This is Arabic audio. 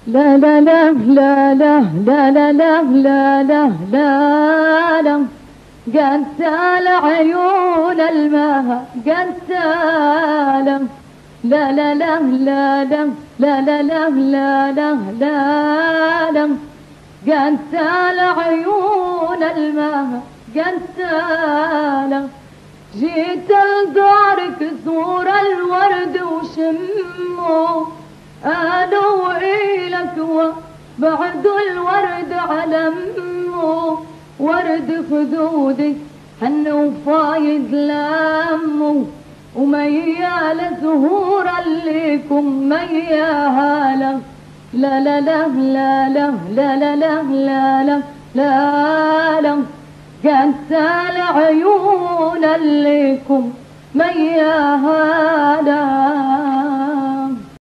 لا لا لا لا لا لا لا لا لا لا لا لا قتال عيون الماء قتال لا لا لا لا لا لا لا لا لا لا لا لا قتال عيون الماء قتال جيت لدارك صور الورد وشمه قالوا إلك وبعد الورد علمه ورد خدودك حن وفايد لامه وميال زهورا ليكم مياها لا لا لا لا لا لا لا لا لا لا لا لا قتال عيون ليكم مياها لا